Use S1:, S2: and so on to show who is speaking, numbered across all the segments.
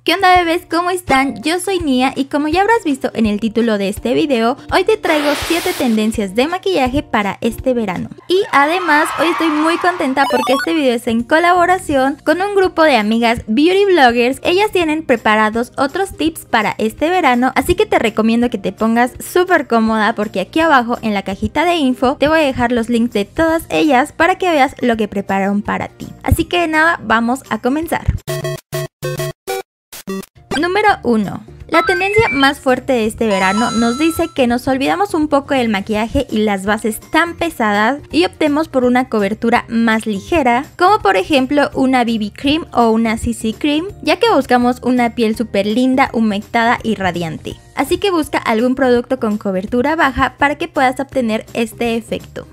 S1: ¿Qué onda, bebés? ¿Cómo están? Yo soy Nia y como ya habrás visto en el título de este video, hoy te traigo 7 tendencias de maquillaje para este verano. Y además hoy estoy muy contenta porque este video es en colaboración con un grupo de amigas beauty bloggers. Ellas tienen preparados otros tips para este verano, así que te recomiendo que te pongas súper cómoda porque aquí abajo en la cajita de info te voy a dejar los links de todas ellas para que veas lo que prepararon para ti. Así que nada, vamos a comenzar. Número 1. La tendencia más fuerte de este verano nos dice que nos olvidamos un poco del maquillaje y las bases tan pesadas y optemos por una cobertura más ligera, como por ejemplo una BB Cream o una CC Cream, ya que buscamos una piel súper linda, humectada y radiante. Así que busca algún producto con cobertura baja para que puedas obtener este efecto.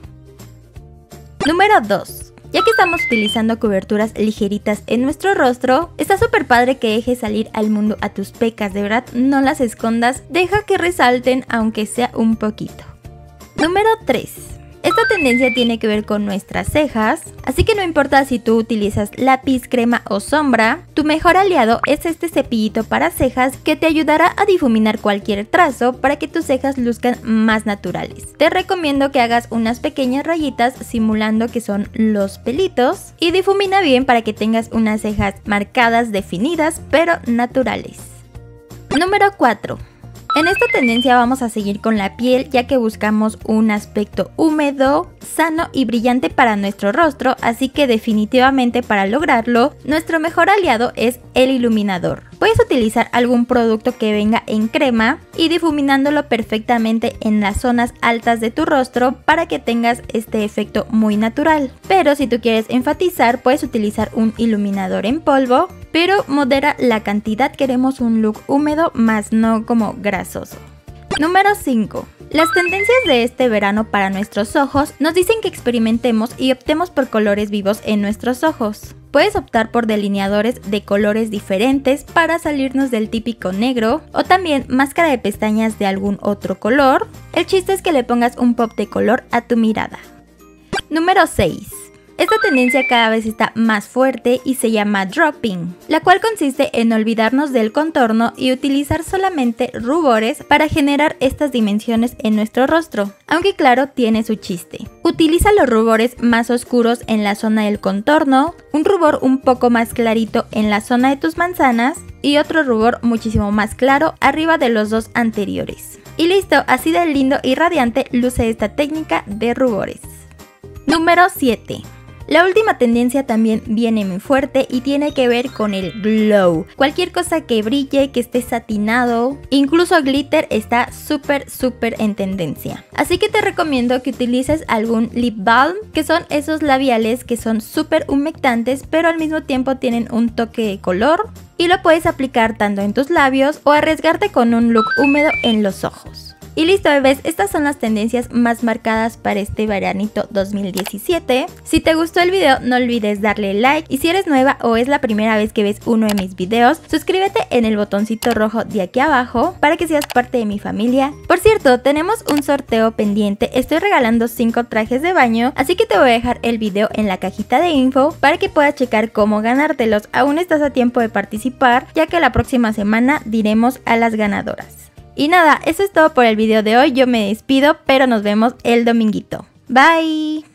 S1: Número 2. Ya que estamos utilizando coberturas ligeritas en nuestro rostro, está súper padre que dejes salir al mundo a tus pecas, de verdad no las escondas, deja que resalten aunque sea un poquito. Número 3. Esta tendencia tiene que ver con nuestras cejas, así que no importa si tú utilizas lápiz, crema o sombra, tu mejor aliado es este cepillito para cejas que te ayudará a difuminar cualquier trazo para que tus cejas luzcan más naturales. Te recomiendo que hagas unas pequeñas rayitas simulando que son los pelitos y difumina bien para que tengas unas cejas marcadas, definidas, pero naturales. Número 4. En esta tendencia vamos a seguir con la piel, ya que buscamos un aspecto húmedo, sano y brillante para nuestro rostro, así que definitivamente para lograrlo, nuestro mejor aliado es el iluminador. Puedes utilizar algún producto que venga en crema y difuminándolo perfectamente en las zonas altas de tu rostro para que tengas este efecto muy natural. Pero si tú quieres enfatizar, puedes utilizar un iluminador en polvo, pero modera la cantidad, queremos un look húmedo más no como grasoso. Número 5. Las tendencias de este verano para nuestros ojos nos dicen que experimentemos y optemos por colores vivos en nuestros ojos. Puedes optar por delineadores de colores diferentes para salirnos del típico negro o también máscara de pestañas de algún otro color. El chiste es que le pongas un pop de color a tu mirada. Número 6. Esta tendencia cada vez está más fuerte y se llama dropping, la cual consiste en olvidarnos del contorno y utilizar solamente rubores para generar estas dimensiones en nuestro rostro, aunque claro, tiene su chiste. Utiliza los rubores más oscuros en la zona del contorno, un rubor un poco más clarito en la zona de tus manzanas y otro rubor muchísimo más claro arriba de los dos anteriores. Y listo, así de lindo y radiante luce esta técnica de rubores. Número 7. La última tendencia también viene muy fuerte y tiene que ver con el glow. Cualquier cosa que brille, que esté satinado, incluso glitter está súper en tendencia. Así que te recomiendo que utilices algún lip balm, que son esos labiales que son súper humectantes pero al mismo tiempo tienen un toque de color. Y lo puedes aplicar tanto en tus labios o arriesgarte con un look húmedo en los ojos. Y listo, bebés, estas son las tendencias más marcadas para este veranito 2017. Si te gustó el video, no olvides darle like. Y si eres nueva o es la primera vez que ves uno de mis videos, suscríbete en el botoncito rojo de aquí abajo para que seas parte de mi familia. Por cierto, tenemos un sorteo pendiente. Estoy regalando 5 trajes de baño, así que te voy a dejar el video en la cajita de info para que puedas checar cómo ganártelos. Aún estás a tiempo de participar, ya que la próxima semana diremos a las ganadoras. Y nada, eso es todo por el video de hoy, yo me despido, pero nos vemos el dominguito. Bye.